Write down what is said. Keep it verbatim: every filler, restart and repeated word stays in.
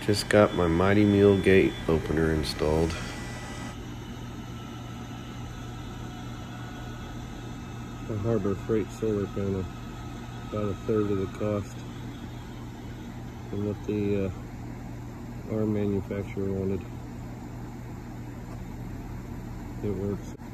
Just got my Mighty Mule gate opener installed. A HarborFreight solar panel, about a third of the cost than what the uh, our manufacturer wanted. It works.